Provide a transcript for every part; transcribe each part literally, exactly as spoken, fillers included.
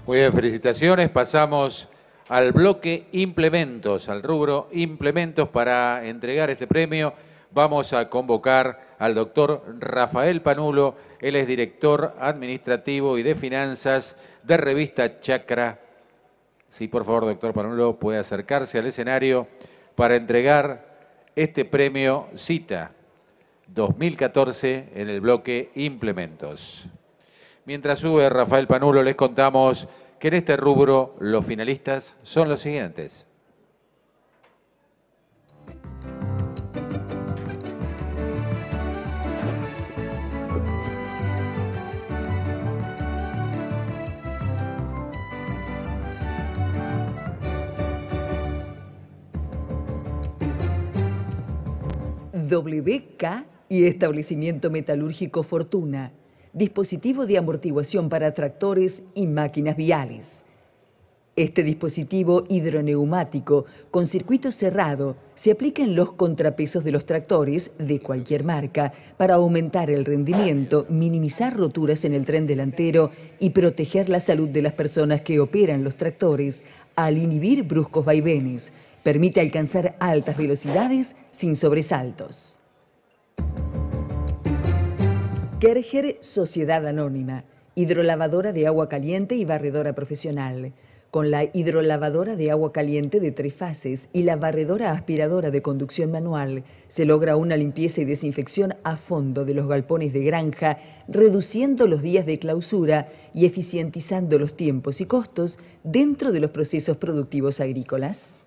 Muy bien, felicitaciones. Pasamos al bloque implementos, al rubro implementos. Para entregar este premio vamos a convocar al doctor Rafael Panulo. Él es director administrativo y de finanzas de Revista Chacra. Sí, por favor, doctor Panulo, puede acercarse al escenario para entregar este premio Cita dos mil catorce en el bloque implementos. Mientras sube Rafael Panulo, les contamos que en este rubro los finalistas son los siguientes. W K y Establecimiento Metalúrgico Fortuna. Dispositivo de amortiguación para tractores y máquinas viales. Este dispositivo hidroneumático con circuito cerrado se aplica en los contrapesos de los tractores de cualquier marca para aumentar el rendimiento, minimizar roturas en el tren delantero y proteger la salud de las personas que operan los tractores al inhibir bruscos vaivenes. Permite alcanzar altas velocidades sin sobresaltos. Kercher Sociedad Anónima, hidrolavadora de agua caliente y barredora profesional. Con la hidrolavadora de agua caliente de tres fases y la barredora aspiradora de conducción manual, se logra una limpieza y desinfección a fondo de los galpones de granja, reduciendo los días de clausura y eficientizando los tiempos y costos dentro de los procesos productivos agrícolas.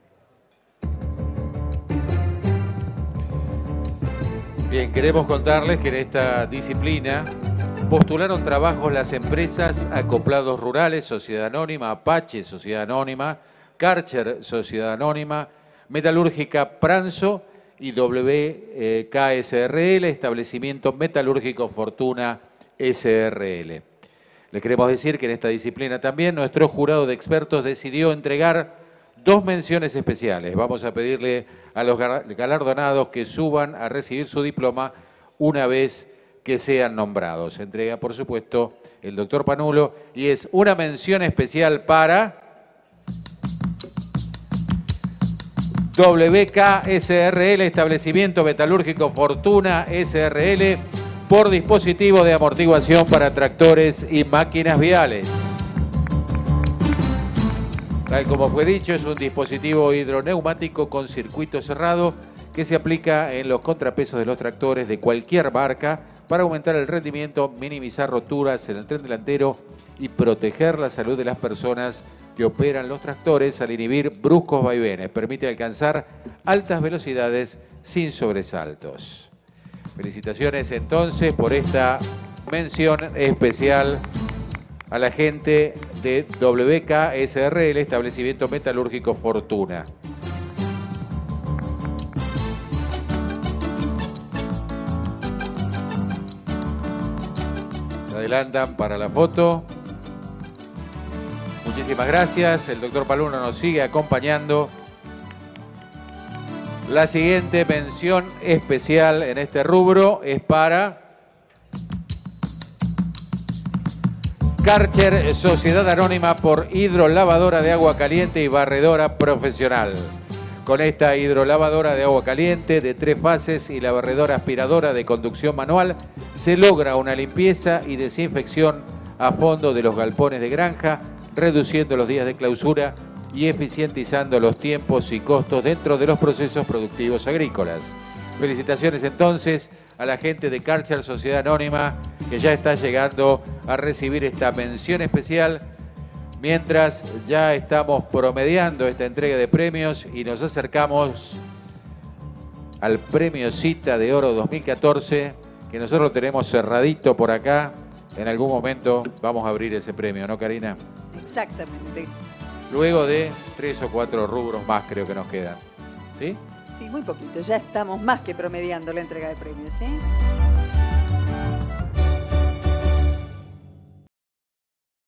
Bien, queremos contarles que en esta disciplina postularon trabajos las empresas Acoplados Rurales, Sociedad Anónima, Apache, Sociedad Anónima, Karcher, Sociedad Anónima, Metalúrgica Pranzo y W K S R L, Establecimiento Metalúrgico Fortuna S R L. Les queremos decir que en esta disciplina también nuestro jurado de expertos decidió entregar dos menciones especiales. Vamos a pedirle a los galardonados que suban a recibir su diploma una vez que sean nombrados. Entrega, por supuesto, el doctor Panulo y es una mención especial para W K S R L, Establecimiento Metalúrgico Fortuna S R L, por dispositivo de amortiguación para tractores y máquinas viales. Tal como fue dicho, es un dispositivo hidroneumático con circuito cerrado que se aplica en los contrapesos de los tractores de cualquier marca para aumentar el rendimiento, minimizar roturas en el tren delantero y proteger la salud de las personas que operan los tractores al inhibir bruscos vaivenes. Permite alcanzar altas velocidades sin sobresaltos. Felicitaciones entonces por esta mención especial a la gente de W K S R L, Establecimiento Metalúrgico Fortuna. Se adelantan para la foto. Muchísimas gracias. El doctor Panulo nos sigue acompañando. La siguiente mención especial en este rubro es para Karcher, Sociedad Anónima, por hidrolavadora de agua caliente y barredora profesional. Con esta hidrolavadora de agua caliente de tres fases y la barredora aspiradora de conducción manual, se logra una limpieza y desinfección a fondo de los galpones de granja, reduciendo los días de clausura y eficientizando los tiempos y costos dentro de los procesos productivos agrícolas. Felicitaciones entonces a la gente de Karcher Sociedad Anónima, que ya está llegando a recibir esta mención especial, mientras ya estamos promediando esta entrega de premios y nos acercamos al premio Cita de Oro dos mil catorce, que nosotros lo tenemos cerradito por acá. En algún momento vamos a abrir ese premio, ¿no, Karina? Exactamente. Luego de tres o cuatro rubros más creo que nos quedan. ¿Sí? Sí, muy poquito. Ya estamos más que promediando la entrega de premios, ¿sí?